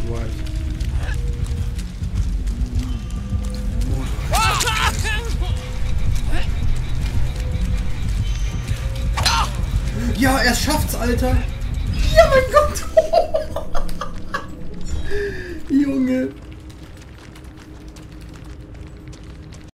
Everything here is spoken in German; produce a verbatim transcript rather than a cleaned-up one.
White. Ja, er schafft's, Alter. Ja, mein Gott. Junge.